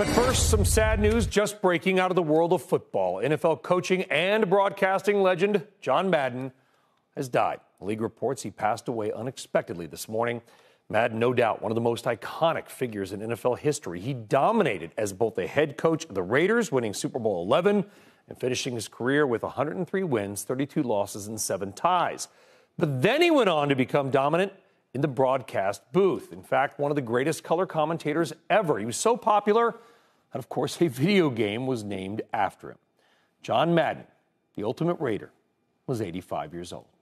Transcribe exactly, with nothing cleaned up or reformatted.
But first, some sad news just breaking out of the world of football. N F L coaching and broadcasting legend John Madden has died. The league reports he passed away unexpectedly this morning. Madden, no doubt, one of the most iconic figures in N F L history. He dominated as both a head coach of the Raiders, winning Super Bowl eleven and finishing his career with one hundred three wins, thirty-two losses, and seven ties. But then he went on to become dominant in the broadcast booth. In fact, one of the greatest color commentators ever. He was so popular that, of course, a video game was named after him. John Madden, the ultimate Raider, was eighty-five years old.